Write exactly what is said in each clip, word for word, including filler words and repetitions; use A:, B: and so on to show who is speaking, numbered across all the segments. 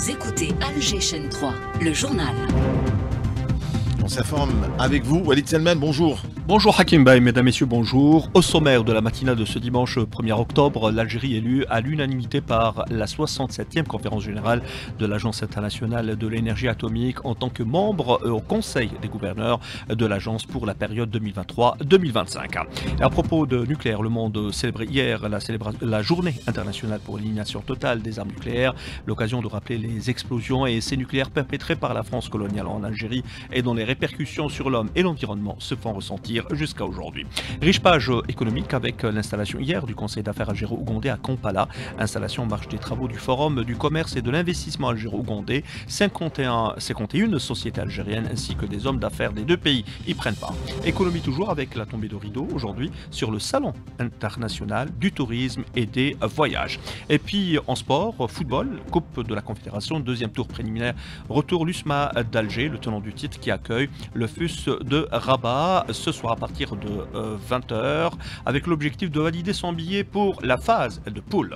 A: Vous écoutez Alger Chaîne trois, le journal.
B: On s'informe avec vous, Walid Selman, bonjour.
C: Bonjour Hakim Bey, mesdames, messieurs, bonjour. Au sommaire de la matinale de ce dimanche premier octobre, l'Algérie élue à l'unanimité par la soixante-septième conférence générale de l'Agence internationale de l'énergie atomique en tant que membre au Conseil des gouverneurs de l'agence pour la période deux mille vingt-trois deux mille vingt-cinq. Et à propos de nucléaire, le monde célébrait hier la, célébra- la journée internationale pour l'élimination totale des armes nucléaires, l'occasion de rappeler les explosions et essais nucléaires perpétrés par la France coloniale en Algérie et dont les répercussions sur l'homme et l'environnement se font ressentir jusqu'à aujourd'hui. Riche page économique avec l'installation hier du Conseil d'affaires algéro-ougandais à Kampala, installation en marge des travaux du Forum du commerce et de l'investissement algéro-ougandais. cinquante et une sociétés algériennes ainsi que des hommes d'affaires des deux pays y prennent part. Économie toujours avec la tombée de rideau aujourd'hui sur le Salon international du tourisme et des voyages. Et puis en sport, football, Coupe de la Confédération, deuxième tour préliminaire, retour l'U S M A d'Alger, le tenant du titre qui accueille le F U S de Rabat ce soir à partir de euh, vingt heures avec l'objectif de valider son billet pour la phase de poule.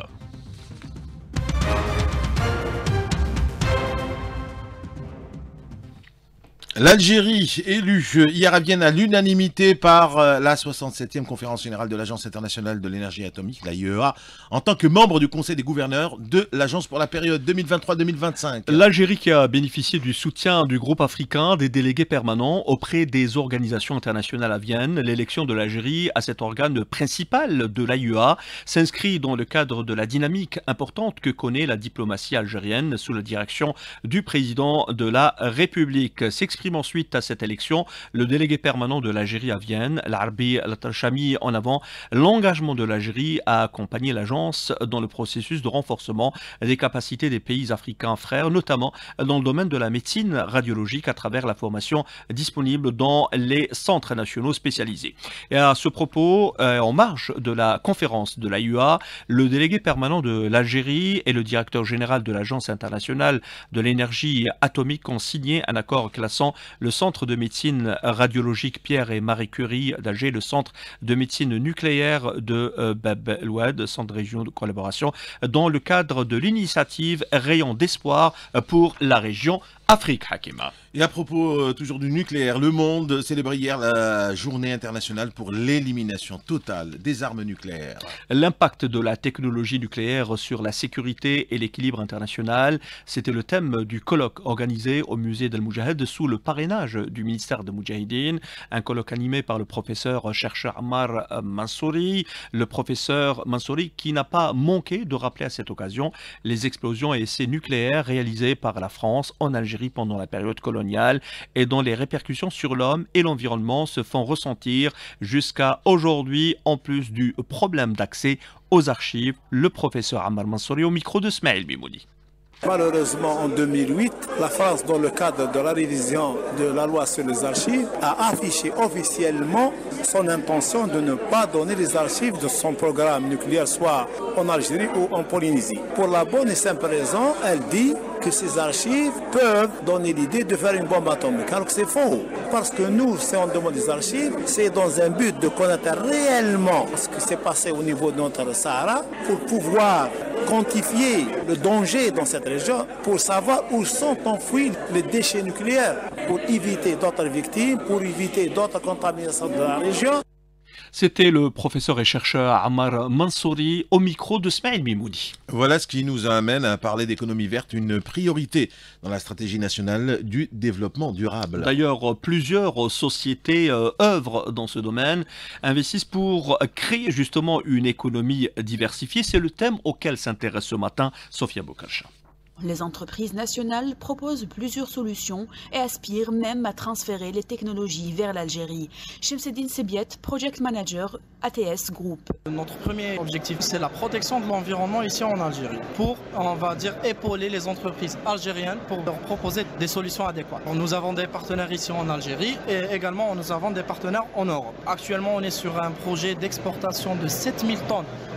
B: L'Algérie élue hier à Vienne à l'unanimité par la soixante-septième conférence générale de l'Agence internationale de l'énergie atomique, la I E A, en tant que membre du Conseil des gouverneurs de l'agence pour la période deux mille vingt-trois deux mille vingt-cinq.
C: L'Algérie qui a bénéficié du soutien du groupe africain des délégués permanents auprès des organisations internationales à Vienne. L'élection de l'Algérie à cet organe principal de l'A I E A s'inscrit dans le cadre de la dynamique importante que connaît la diplomatie algérienne sous la direction du président de la République. S'exprime ensuite à cette élection le délégué permanent de l'Algérie à Vienne, l'Arbi Al-Tarchami, en avant l'engagement de l'Algérie à accompagner l'agence dans le processus de renforcement des capacités des pays africains frères, notamment dans le domaine de la médecine radiologique à travers la formation disponible dans les centres nationaux spécialisés. Et à ce propos, euh, en marge de la conférence de l'A I E A, le délégué permanent de l'Algérie et le directeur général de l'Agence internationale de l'énergie atomique ont signé un accord classant le centre de médecine radiologique Pierre et Marie Curie d'Alger, le centre de médecine nucléaire de euh, Bab el Oued, centre de région de collaboration, dans le cadre de l'initiative Rayon d'espoir pour la région Afrique, Hakima.
B: Et à propos euh, toujours du nucléaire, le monde célébrait hier la journée internationale pour l'élimination totale des armes nucléaires.
C: L'impact de la technologie nucléaire sur la sécurité et l'équilibre international, c'était le thème du colloque organisé au musée d'Al Moudjahid sous le parrainage du ministère de Moudjahidine, un colloque animé par le professeur chercheur Ammar Mansouri, le professeur Mansouri qui n'a pas manqué de rappeler à cette occasion les explosions et essais nucléaires réalisés par la France en Algérie pendant la période coloniale et dont les répercussions sur l'homme et l'environnement se font ressentir jusqu'à aujourd'hui, en plus du problème d'accès aux archives. Le professeur Ammar Mansouri au micro de Smaïl Bimoudi.
D: Malheureusement, en deux mille huit, la France, dans le cadre de la révision de la loi sur les archives, a affiché officiellement son intention de ne pas donner les archives de son programme nucléaire, soit en Algérie ou en Polynésie. Pour la bonne et simple raison, elle dit que ces archives peuvent donner l'idée de faire une bombe atomique. Alors que c'est faux. Parce que nous, si on demande des archives, c'est dans un but de connaître réellement ce qui s'est passé au niveau de notre Sahara pour pouvoir quantifier le danger dans cette région, pour savoir où sont enfouis les déchets nucléaires, pour éviter d'autres victimes, pour éviter d'autres contaminations de la région.
C: C'était le professeur et chercheur Ammar Mansouri au micro de Smaïl Bimoudi.
B: Voilà ce qui nous amène à parler d'économie verte, une priorité dans la stratégie nationale du développement durable.
C: D'ailleurs, plusieurs sociétés euh, œuvrent dans ce domaine, investissent pour créer justement une économie diversifiée. C'est le thème auquel s'intéresse ce matin Sofia Bokarcha.
E: Les entreprises nationales proposent plusieurs solutions et aspirent même à transférer les technologies vers l'Algérie. Chemseddine Sebiet, Project Manager, A T S Group.
F: Notre premier objectif, c'est la protection de l'environnement ici en Algérie, pour, on va dire, épauler les entreprises algériennes pour leur proposer des solutions adéquates. Nous avons des partenaires ici en Algérie et également nous avons des partenaires en Europe. Actuellement, on est sur un projet d'exportation de sept mille tonnes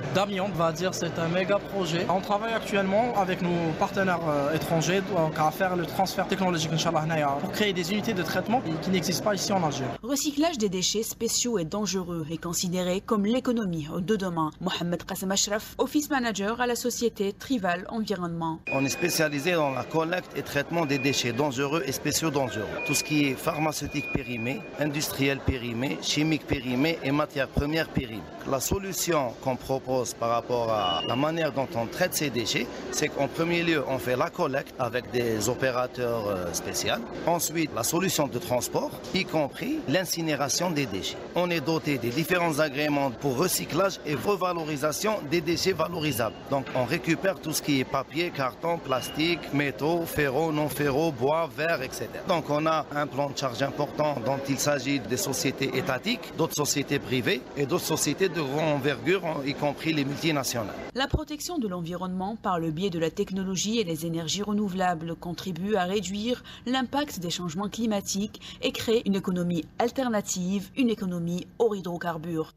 F: d'amiante, on va dire, c'est un méga projet. On travaille actuellement avec nos partenaires euh, étrangers donc, à faire le transfert technologique Inch'Allah, pour créer des unités de traitement qui n'existent pas ici en Algérie.
E: Recyclage des déchets spéciaux et dangereux est considéré comme l'économie de demain. Mohamed Qassem Ashraf, office manager à la société Trival Environnement.
G: On est spécialisé dans la collecte et traitement des déchets dangereux et spéciaux dangereux. Tout ce qui est pharmaceutique périmé, industriel périmé, chimique périmé et matières premières périmées. La solution qu'on propose par rapport à la manière dont on traite ces déchets, c'est qu'en premier lieu, on fait la collecte avec des opérateurs spéciaux. Ensuite, la solution de transport, y compris l'incinération des déchets. On est doté des différents agréments pour recyclage et revalorisation des déchets valorisables. Donc on récupère tout ce qui est papier, carton, plastique, métaux, ferro, non ferro, bois, verre, et cetera. Donc on a un plan de charge important dont il s'agit des sociétés étatiques, d'autres sociétés privées et d'autres sociétés de grande envergure, y compris les multinationales.
E: La protection de l'environnement par le biais de la technologie et les énergies renouvelables contribue à réduire l'impact des changements climatiques et crée une économie alternative, une économie hors hydrocarbures.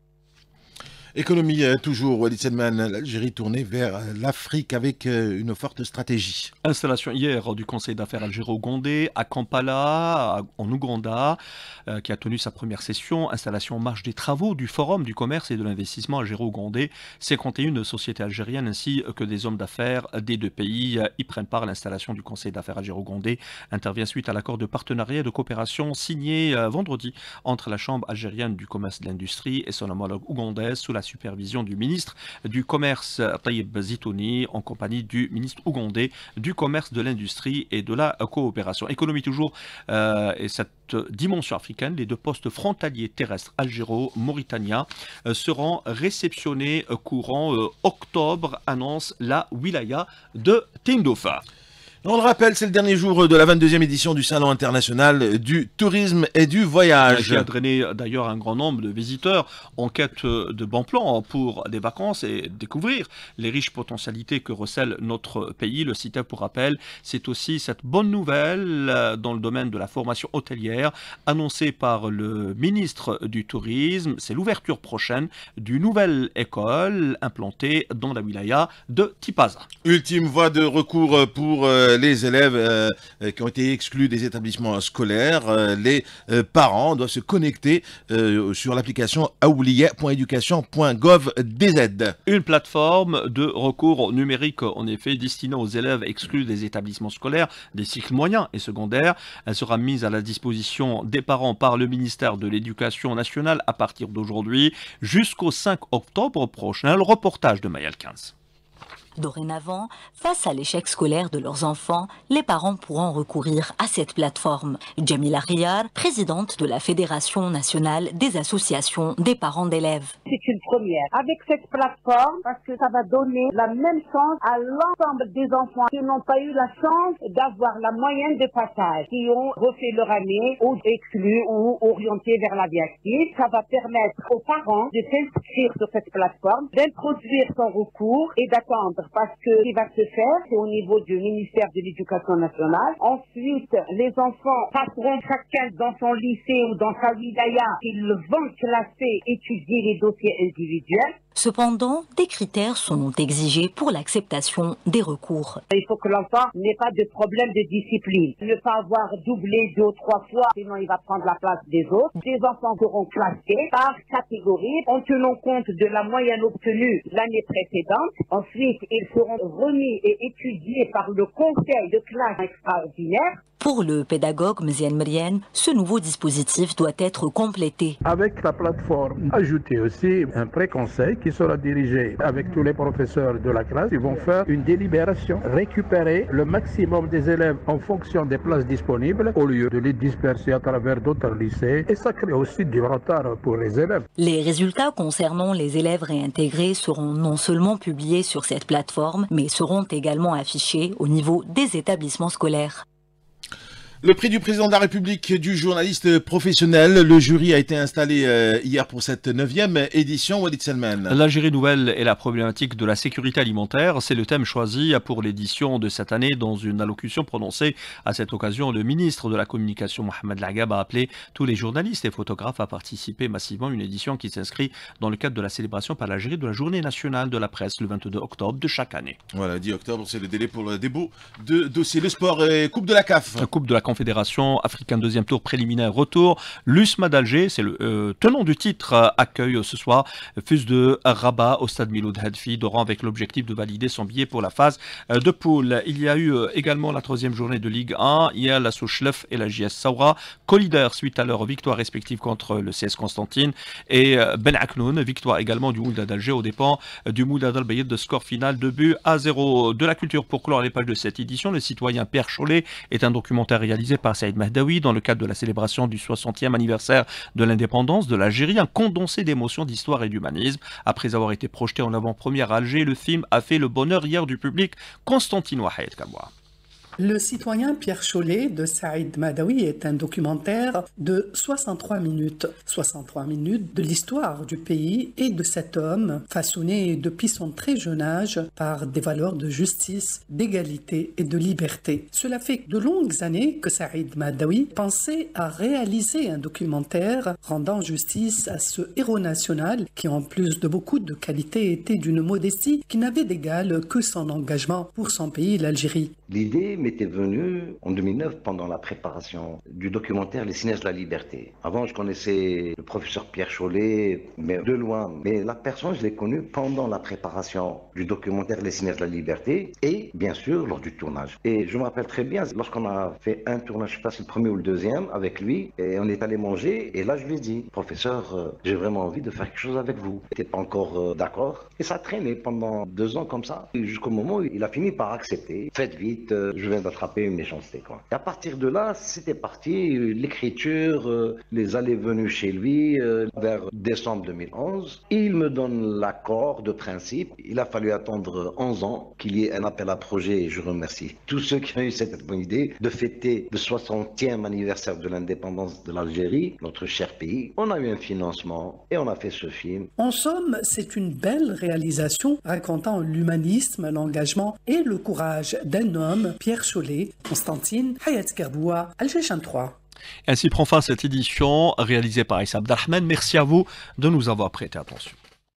B: Économie euh, toujours, Walid Selman, l'Algérie tournée vers l'Afrique avec euh, une forte stratégie.
C: Installation hier du Conseil d'affaires algéro-ougandais à Kampala, en Ouganda, euh, qui a tenu sa première session. Installation en marge des travaux du Forum du commerce et de l'investissement algéro-ougandais. cinquante et une sociétés algériennes ainsi que des hommes d'affaires des deux pays euh, y prennent part. L'installation du Conseil d'affaires algéro-ougandais intervient suite à l'accord de partenariat et de coopération signé euh, vendredi entre la Chambre algérienne du commerce et de l'industrie et son homologue ougandaise sous la supervision du ministre du Commerce Taïeb Zitouni en compagnie du ministre ougandais du Commerce, de l'Industrie et de la Coopération. Économie toujours euh, et cette dimension africaine, les deux postes frontaliers terrestres algéro-mauritaniens euh, seront réceptionnés euh, courant euh, octobre, annonce la wilaya de Tindouf.
B: On le rappelle, c'est le dernier jour de la vingt-deuxième édition du Salon international du tourisme et du voyage.
C: Qui a drainé d'ailleurs un grand nombre de visiteurs en quête de bons plans pour des vacances et découvrir les riches potentialités que recèle notre pays. Le CITEP, pour rappel, c'est aussi cette bonne nouvelle dans le domaine de la formation hôtelière annoncée par le ministre du Tourisme. C'est l'ouverture prochaine d'une nouvelle école implantée dans la wilaya de Tipaza.
B: Ultime voie de recours pour euh, les élèves euh, qui ont été exclus des établissements scolaires. Euh, les euh, parents doivent se connecter euh, sur l'application aouliya point éducation point gov d z.
C: Une plateforme de recours numérique, en effet, destinée aux élèves exclus des établissements scolaires des cycles moyens et secondaires. Elle sera mise à la disposition des parents par le ministère de l'Éducation nationale à partir d'aujourd'hui jusqu'au cinq octobre prochain. Le reportage de Mayal quinze.
H: Dorénavant, face à l'échec scolaire de leurs enfants, les parents pourront recourir à cette plateforme. Jamila Riyar, présidente de la Fédération nationale des associations des parents d'élèves.
I: C'est une première. Avec cette plateforme, parce que ça va donner la même chance à l'ensemble des enfants qui n'ont pas eu la chance d'avoir la moyenne de passage, qui ont refait leur année ou exclus ou orientés vers la vie active. Ça va permettre aux parents de s'inscrire sur cette plateforme, d'introduire son recours et d'attendre. Parce que ce qui va se faire, c'est au niveau du ministère de l'Éducation nationale. Ensuite, les enfants passeront chacun dans son lycée ou dans sa wilaya. Ils vont classer, étudier les dossiers individuels.
H: Cependant, des critères sont exigés pour l'acceptation des recours.
I: Il faut que l'enfant n'ait pas de problème de discipline. Ne pas avoir doublé deux ou trois fois, sinon il va prendre la place des autres. Des enfants seront classés par catégorie en tenant compte de la moyenne obtenue l'année précédente. Ensuite, ils seront remis et étudiés par le conseil de classe extraordinaire.
H: Pour le pédagogue Mziane Mrienne, ce nouveau dispositif doit être complété.
J: Avec la plateforme, ajoutez aussi un pré-conseil qui sera dirigé avec tous les professeurs de la classe. Ils vont faire une délibération, récupérer le maximum des élèves en fonction des places disponibles au lieu de les disperser à travers d'autres lycées. Et ça crée aussi du retard pour les élèves.
H: Les résultats concernant les élèves réintégrés seront non seulement publiés sur cette plateforme, mais seront également affichés au niveau des établissements scolaires.
B: Le prix du président de la République du journaliste professionnel, le jury a été installé euh, hier pour cette neuvième édition. Walid Salman.
C: L'Algérie nouvelle et la problématique de la sécurité alimentaire, c'est le thème choisi pour l'édition de cette année. Dans une allocution prononcée à cette occasion, le ministre de la Communication Mohamed Lagab a appelé tous les journalistes et photographes à participer massivement à une édition qui s'inscrit dans le cadre de la célébration par l'Algérie de la Journée nationale de la presse le vingt-deux octobre de chaque année.
B: Voilà, dix octobre, c'est le délai pour le dépôt de dossier. Le sport et Coupe de la C A F.
C: La Coupe de la Confédération africaine, deuxième tour préliminaire, retour. L'U S M A d'Alger, c'est le euh, tenant du titre, euh, accueille ce soir F U S de Rabat au stade Miloud Hadfi d'Oran avec l'objectif de valider son billet pour la phase euh, de poule. Il y a eu euh, également la troisième journée de Ligue un. Il y a la Souchlef et la J S Saoura, co-leader suite à leur victoire respective contre le C S Constantine et euh, Ben Aknoun, victoire également du Mouldad d'Alger aux dépens euh, du Mouldad Al-Bayed de score final deux buts à zéro. De la culture pour clore les pages de cette édition, le citoyen Pierre Chollet est un documentaire réalisé par Saïd Mahdaoui dans le cadre de la célébration du soixantième anniversaire de l'indépendance de l'Algérie, un condensé d'émotions, d'histoire et d'humanisme. Après avoir été projeté en avant-première à Alger, le film a fait le bonheur hier du public constantinois.
K: Le citoyen Pierre Chollet de Saïd Mahdaoui est un documentaire de soixante-trois minutes. soixante-trois minutes de l'histoire du pays et de cet homme façonné depuis son très jeune âge par des valeurs de justice, d'égalité et de liberté. Cela fait de longues années que Saïd Mahdaoui pensait à réaliser un documentaire rendant justice à ce héros national qui, en plus de beaucoup de qualités, était d'une modestie qui n'avait d'égal que son engagement pour son pays, l'Algérie.
G: L'idée m'était venue en deux mille neuf pendant la préparation du documentaire Les Signages de la Liberté. Avant, je connaissais le professeur Pierre Chollet, mais de loin. Mais la personne, je l'ai connue pendant la préparation du documentaire Les Signages de la Liberté et, bien sûr, lors du tournage. Et je me rappelle très bien, lorsqu'on a fait un tournage, je ne sais pas si le premier ou le deuxième, avec lui, et on est allé manger, et là, je lui ai dit, professeur, euh, j'ai vraiment envie de faire quelque chose avec vous. Il n'était pas encore euh, d'accord. Et ça traînait pendant deux ans comme ça, jusqu'au moment où il a fini par accepter. Faites vite, euh, je viens d'attraper une méchanceté, quoi. Et à partir de là, c'était parti, l'écriture, euh, les allées-venues chez lui, euh, vers décembre deux mille onze. Il me donne l'accord de principe. Il a fallu attendre onze ans qu'il y ait un appel à projet, et je remercie tous ceux qui ont eu cette bonne idée de fêter le soixantième anniversaire de l'indépendance de l'Algérie, notre cher pays. On a eu un financement et on a fait ce film.
K: En somme, c'est une belle réalisation racontant l'humanisme, l'engagement et le courage d'un homme, Pierre Chollet, Constantine, Hayat Kerboua, Alger trois.
C: Ainsi prend fin cette édition réalisée par Issa Abdelrahman. Merci à vous de nous avoir prêté attention.